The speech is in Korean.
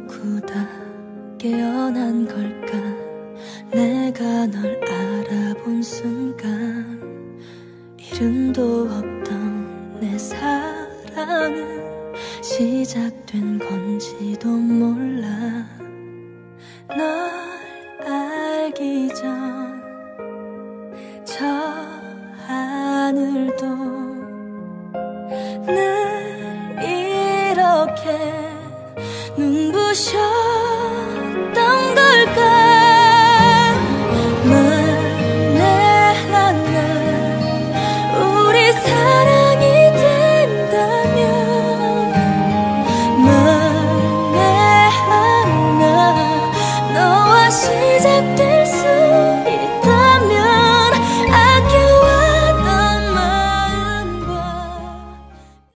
옳고 다 깨어난 걸까. 내가 널 알아본 순간 이름도 없던 내 사랑은 시작된 건지도 몰라. 널 알기 전 저 하늘도 늘 이렇게 눈부셨던 걸까. 만에 하나 우리 사랑이 된다면, 만에 하나 너와 시작된